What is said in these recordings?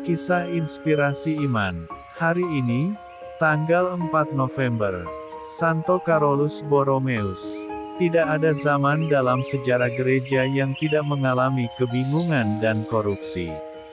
Kisah inspirasi iman. Hari ini, tanggal 4 November, Santo Carolus Borromeus. Tidak ada zaman dalam sejarah gereja yang tidak mengalami kebingungan dan korupsi.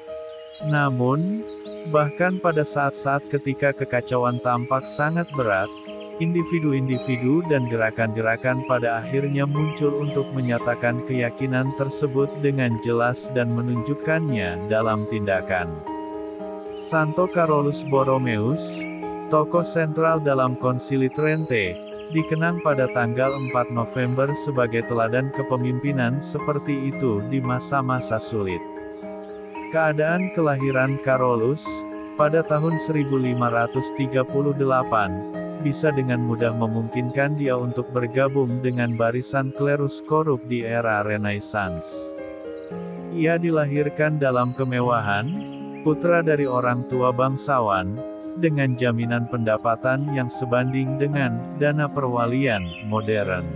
Namun, bahkan pada saat-saat ketika kekacauan tampak sangat berat, individu-individu dan gerakan-gerakan pada akhirnya muncul untuk menyatakan keyakinan tersebut dengan jelas dan menunjukkannya dalam tindakan. Santo Carolus Borromeus, tokoh sentral dalam Konsili Trente, dikenang pada tanggal 4 November sebagai teladan kepemimpinan seperti itu di masa-masa sulit. Keadaan kelahiran Carolus, pada tahun 1538, bisa dengan mudah memungkinkan dia untuk bergabung dengan barisan klerus korup di era Renaissance. Ia dilahirkan dalam kemewahan, putra dari orang tua bangsawan, dengan jaminan pendapatan yang sebanding dengan dana perwalian modern.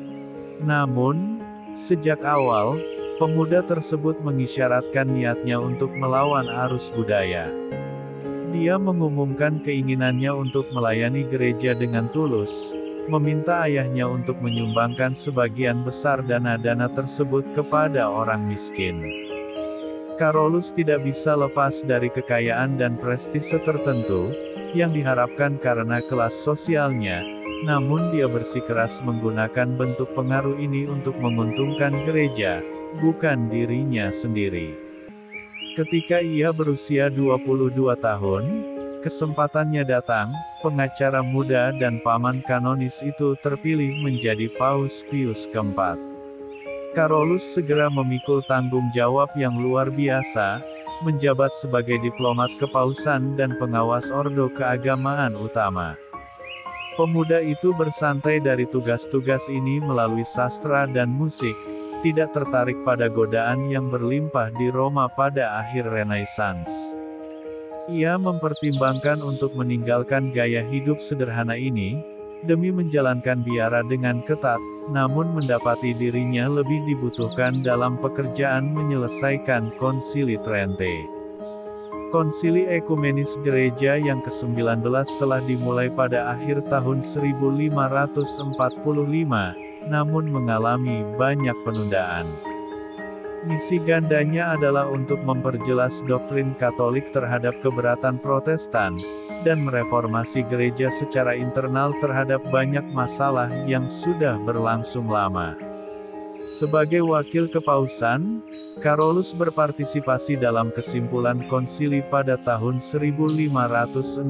Namun, sejak awal, pemuda tersebut mengisyaratkan niatnya untuk melawan arus budaya. Dia mengumumkan keinginannya untuk melayani gereja dengan tulus, meminta ayahnya untuk menyumbangkan sebagian besar dana-dana tersebut kepada orang miskin. Carolus tidak bisa lepas dari kekayaan dan prestise tertentu, yang diharapkan karena kelas sosialnya, namun dia bersikeras menggunakan bentuk pengaruh ini untuk menguntungkan gereja, bukan dirinya sendiri. Ketika ia berusia 22 tahun, kesempatannya datang, pengacara muda dan paman kanonis itu terpilih menjadi Paus Pius keempat. Carolus segera memikul tanggung jawab yang luar biasa, menjabat sebagai diplomat kepausan dan pengawas ordo keagamaan utama. Pemuda itu bersantai dari tugas-tugas ini melalui sastra dan musik, tidak tertarik pada godaan yang berlimpah di Roma pada akhir Renaissance. Ia mempertimbangkan untuk meninggalkan gaya hidup sederhana ini, demi menjalankan biara dengan ketat, namun mendapati dirinya lebih dibutuhkan dalam pekerjaan menyelesaikan Konsili Trente. Konsili Ekumenis Gereja yang ke-19 telah dimulai pada akhir tahun 1545, namun mengalami banyak penundaan. Misi gandanya adalah untuk memperjelas doktrin Katolik terhadap keberatan Protestan, dan mereformasi gereja secara internal terhadap banyak masalah yang sudah berlangsung lama. Sebagai wakil kepausan, Carolus berpartisipasi dalam kesimpulan konsili pada tahun 1563,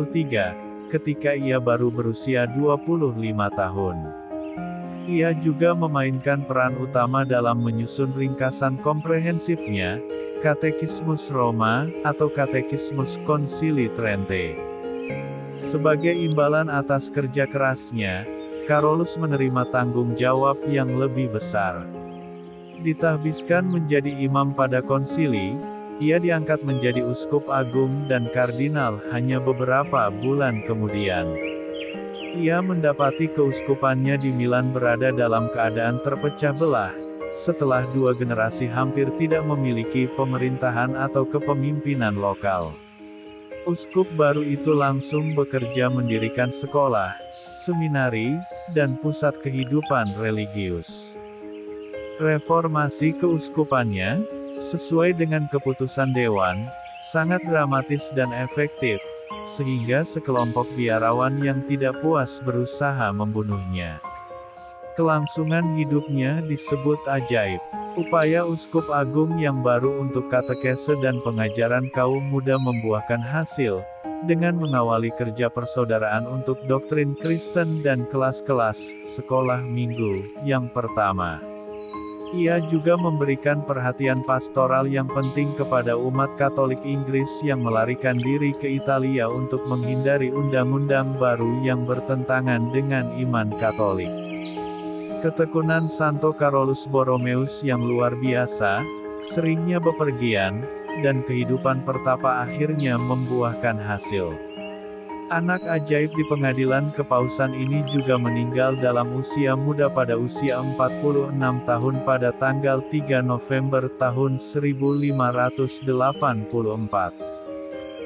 ketika ia baru berusia 25 tahun. Ia juga memainkan peran utama dalam menyusun ringkasan komprehensifnya, Katekismus Roma, atau Katekismus Konsili Trente. Sebagai imbalan atas kerja kerasnya, Carolus menerima tanggung jawab yang lebih besar. Ditahbiskan menjadi imam pada konsili, ia diangkat menjadi uskup agung dan kardinal hanya beberapa bulan kemudian. Ia mendapati keuskupannya di Milan berada dalam keadaan terpecah belah, setelah dua generasi hampir tidak memiliki pemerintahan atau kepemimpinan lokal. Uskup baru itu langsung bekerja mendirikan sekolah, seminari, dan pusat kehidupan religius. Reformasi keuskupannya, sesuai dengan keputusan dewan, sangat dramatis dan efektif, sehingga sekelompok biarawan yang tidak puas berusaha membunuhnya. Kelangsungan hidupnya disebut ajaib. Upaya uskup agung yang baru untuk katekese dan pengajaran kaum muda membuahkan hasil, dengan mengawali kerja persaudaraan untuk doktrin Kristen dan kelas-kelas sekolah minggu yang pertama. Ia juga memberikan perhatian pastoral yang penting kepada umat Katolik Inggris yang melarikan diri ke Italia untuk menghindari undang-undang baru yang bertentangan dengan iman Katolik. Ketekunan Santo Carolus Borromeus yang luar biasa, seringnya bepergian, dan kehidupan pertapa akhirnya membuahkan hasil. Anak ajaib di pengadilan kepausan ini juga meninggal dalam usia muda pada usia 46 tahun pada tanggal 3 November tahun 1584.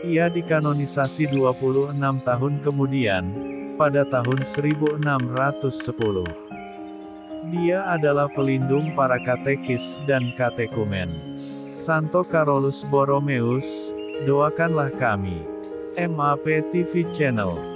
Ia dikanonisasi 26 tahun kemudian, pada tahun 1610. Dia adalah pelindung para katekis dan katekumen. Santo Carolus Borromeus, doakanlah kami. MAP TV Channel